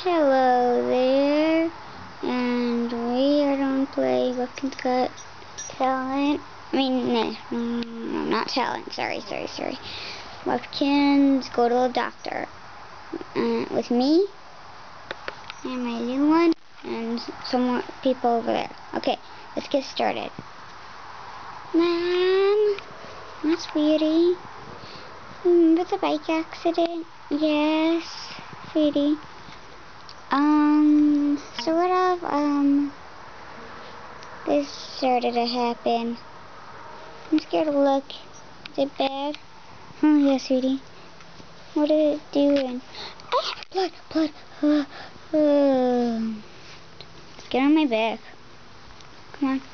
Hello there, and we are going to play Webkinz Got Talent. No, not talent. Sorry. Webkinz Go to the Doctor. With me, and my new one, and some more people over there. Okay, let's get started. Mom, that's sweetie. Remember the bike accident? Yes, sweetie. Sort of, this started to happen. I'm scared to look. Is it bad? Oh, yeah, sweetie. What is it doing? Ah, blood. Let's get on my back. Come on.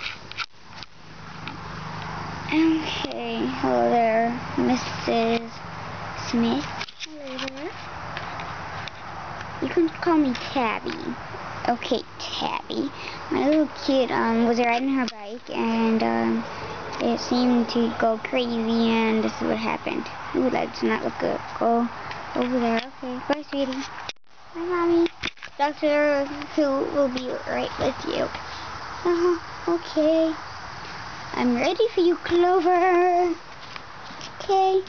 Okay, hello there, Mrs. Smith. Hello there. You can call me Tabby. Okay, Tabby. My little kid was riding her bike, and it seemed to go crazy, and this is what happened. Ooh, that does not look good. Go over there. Okay, bye, sweetie. Bye, mommy. Doctor Who will be right with you. Okay. I'm ready for you, Clover. Okay.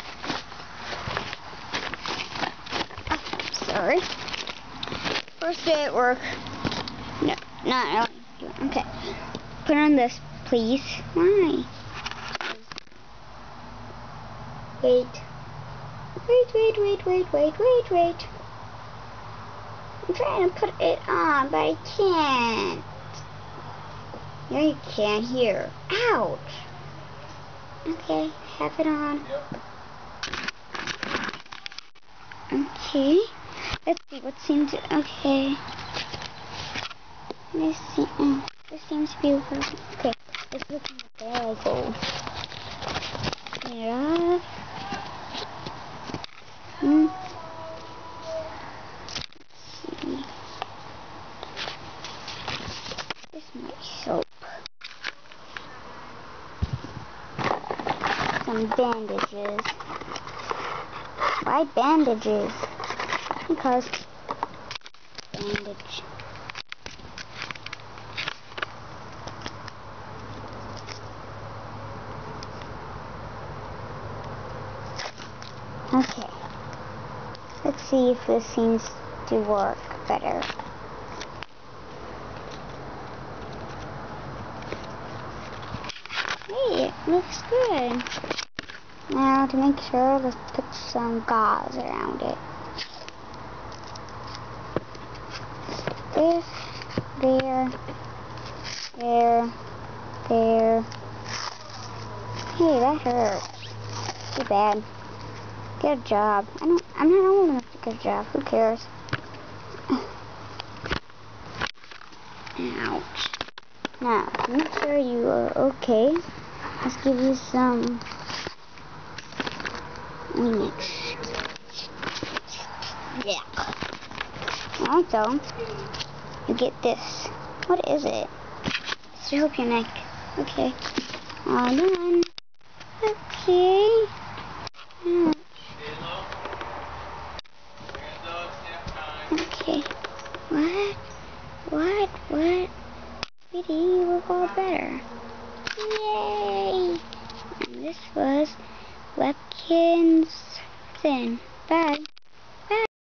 Oh, sorry. First day at work. No, not really. Okay. Put on this, please. Why? Wait. I'm trying to put it on, but I can't. No, you can't hear. Ouch. Okay, have it on. Okay. Let's see what seems to. Okay. Let's see. This seems to be working. Okay. Let's look in the bag. Clean it off. Let's see. This is my soap. Some bandages. Why bandages? Because bandage. Okay. Let's see if this seems to work better. Hey, it looks good. Now, to make sure, let's put some gauze around it. This, there. Hey, that hurts. Too bad. Good job. I'm not old enough to get a job. Who cares? Ouch. Now, to make sure you are okay, let's give you some yeah. Also, you get this. What is it? It's to help your neck. Okay. All done. Okay. Okay. What? Sweetie, you look all better. Yay! And this was Webkinz Thin. Bye.